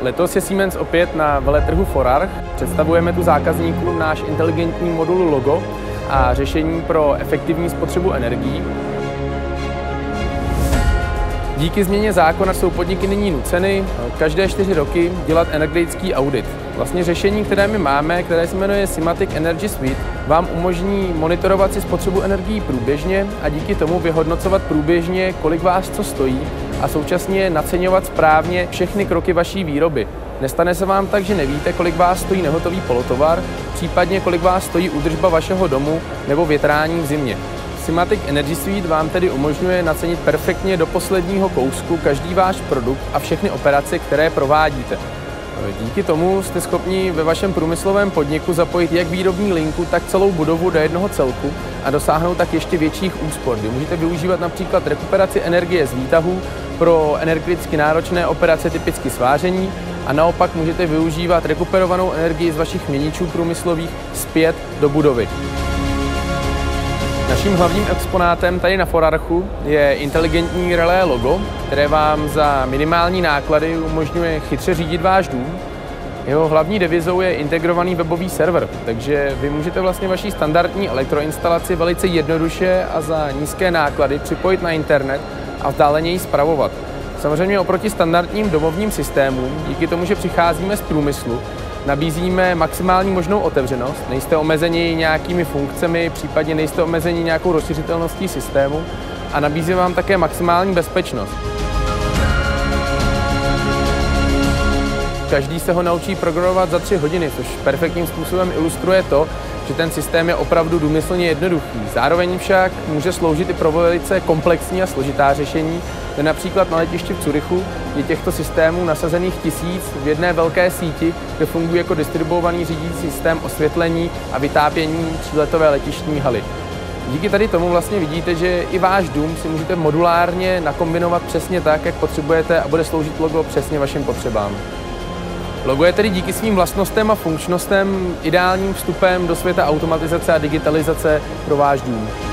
Letos je Siemens opět na veletrhu Forarch. Představujeme tu zákazníkům náš inteligentní modul Logo a řešení pro efektivní spotřebu energií. Díky změně zákona jsou podniky nyní nuceny každé 4 roky dělat energetický audit. Vlastně řešení, které my máme, které se jmenuje Simatic Energy Suite, vám umožní monitorovat si spotřebu energií průběžně a díky tomu vyhodnocovat průběžně, kolik vás co stojí a současně naceňovat správně všechny kroky vaší výroby. Nestane se vám tak, že nevíte, kolik vás stojí nehotový polotovar, případně kolik vás stojí údržba vašeho domu nebo větrání v zimě. Simatic Energy Suite vám tedy umožňuje nacenit perfektně do posledního kousku každý váš produkt a všechny operace, které provádíte. Díky tomu jste schopni ve vašem průmyslovém podniku zapojit jak výrobní linku, tak celou budovu do jednoho celku a dosáhnout tak ještě větších úspor. Vy můžete využívat například rekuperaci energie z výtahů pro energeticky náročné operace, typicky sváření, a naopak můžete využívat rekuperovanou energii z vašich měničů průmyslových zpět do budovy. Naším hlavním exponátem tady na Forarchu je inteligentní relé Logo, které vám za minimální náklady umožňuje chytře řídit váš dům. Jeho hlavní devizou je integrovaný webový server, takže vy můžete vlastně vaši standardní elektroinstalaci velice jednoduše a za nízké náklady připojit na internet a vzdáleně ji spravovat. Samozřejmě oproti standardním domovním systémům, díky tomu, že přicházíme z průmyslu, nabízíme maximální možnou otevřenost, nejste omezeni nějakými funkcemi, případně nejste omezeni nějakou rozšiřitelností systému a nabízíme vám také maximální bezpečnost. Každý se ho naučí programovat za 3 hodiny, což perfektním způsobem ilustruje to, že ten systém je opravdu důmyslně jednoduchý. Zároveň však může sloužit i pro velice komplexní a složitá řešení, kde například na letišti v Curychu je těchto systémů nasazených 1000 v jedné velké síti, kde funguje jako distribuovaný řídící systém osvětlení a vytápění tříletové letištní haly. Díky tady tomu vlastně vidíte, že i váš dům si můžete modulárně nakombinovat přesně tak, jak potřebujete a bude sloužit Logo přesně vašim potřebám. Logo je tedy díky svým vlastnostem a funkčnostem ideálním vstupem do světa automatizace a digitalizace pro váš dům.